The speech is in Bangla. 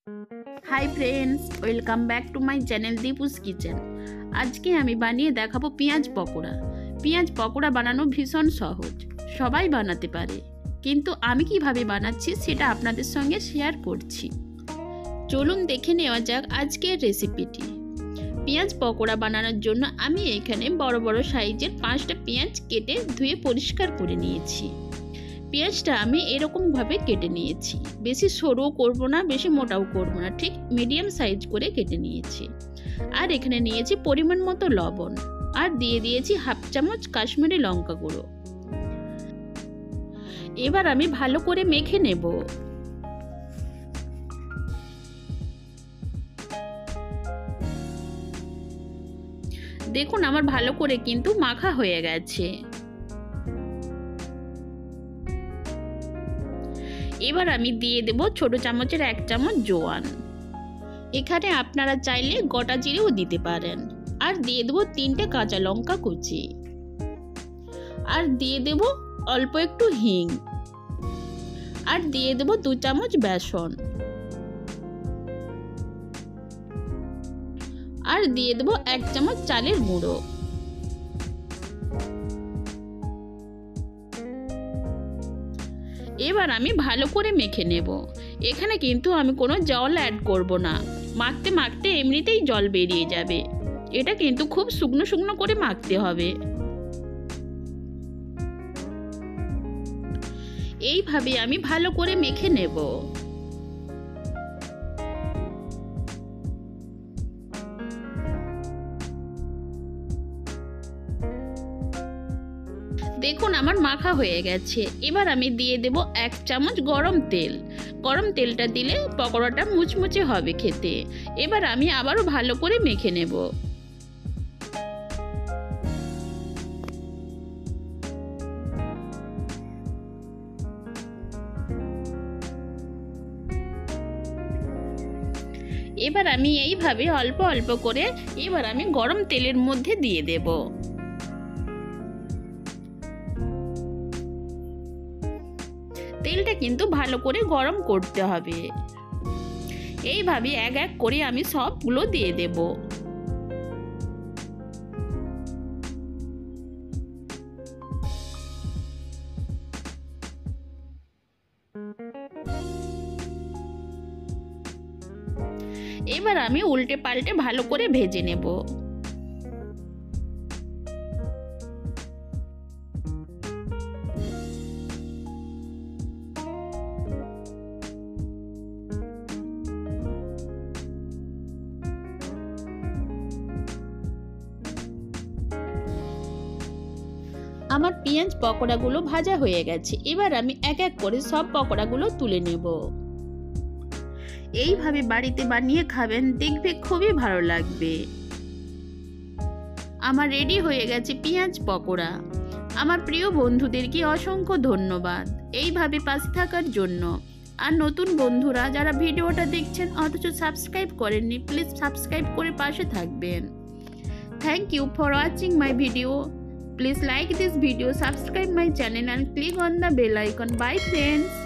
High friends, welcome back to my channel Deepu's kitchen. आज के आमी बानिए देखाबो पेঁয়াজ पकोड़ा। पेঁয়াজ पकोड़ा बानानो भीषण सहज, सबाई बानाते पारे, किन्तु आमी किभाबे बानाচ্ছি सेटा आपनादेर संगे शेयर करছি। चलुन देखे नेওয়া যাক आजकेर रेसिपिटी। पेঁয়াজ पकोड़ा बानानोर जोन्नो आमी एखाने बड़ बड़ साइजेर 5टा पेঁয়াজ केटे धुए परिष्कार करे निয়েছি। পেঁয়াজটা আমি এরকম ভাবে কেটে নিয়েছি, বেশি সরু করব না, বেশি মোটাও করব না, ঠিক মিডিয়াম সাইজ করে কেটে নিয়েছি। আর এখানে নিয়েছি পরিমাণ মতো লবণ, আর দিয়ে দিয়েছি হাফ চামচ কাশ্মীরি লঙ্কা গুঁড়ো। এবার আমি ভালো করে মেখে নেব। দেখুন আমার ভালো করে কিন্তু মাখা হয়ে গেছে। এবার আমি দিয়ে দেব ছোট চামচের 1 চামচ জোয়ান। এখানে আপনারা চাইলে গোটা জিরেও দিতে পারেন। আর দিয়ে দেব 3টে কাঁচা লঙ্কা কুচি। আর দিয়ে দেব অল্প একটু হিং। আর দিয়ে দেব 2 চামচ বেসন। আর দিয়ে দেব 1 চামচ চালের গুঁড়ো। এবার আমি ভালো করে মেখে নেব। এখানে কিন্তু আমি কোনো জল অ্যাড করব না, মাখতে মাখতে এমনিতেই জল বেরিয়ে যাবে। এটা কিন্তু খুব শুকনো শুকনো করে মাখতে হবে। এইভাবে আমি ভালো করে মেখে নেব। দেখুন আমার মাখা হয়ে গেছে। এবার আমি দিয়ে দেব 1 চামচ গরম তেল। গরম তেলটা দিলে পকোড়াটা মুচমুচে হবে খেতে। এবার আমি আবারও ভালো করে মেখে নেব। এবার আমি এইভাবে অল্প অল্প করে এবার আমি গরম তেলের মধ্যে দিয়ে দেব। তেলটা কিন্তু ভালো করে গরম করতে হবে। এইভাবে এক এক করে আমি সবগুলো দিয়ে দেব। এবার আমি উল্টে পাল্টে ভালো করে ভেজে নেব। আমার পেঁয়াজ পকোড়াগুলো ভাজা হয়ে গেছে। এবার আমি এক এক করে সব পকোড়াগুলো তুলে নেব। এইভাবে বাড়িতে বানিয়ে খাবেন, দেখবে খুবই ভালো লাগবে। আমার রেডি হয়ে গেছে পেঁয়াজ পকোড়া। আমার প্রিয় বন্ধুদেরকে অসংখ্য ধন্যবাদ এইভাবে পাশে থাকার জন্য। আর নতুন বন্ধুরা যারা ভিডিওটা দেখছেন অথচ সাবস্ক্রাইব করেননি, প্লিজ সাবস্ক্রাইব করে পাশে থাকবেন। Thank you for watching my video. Please like this video, subscribe my channel and click on the bell icon. Bye friends.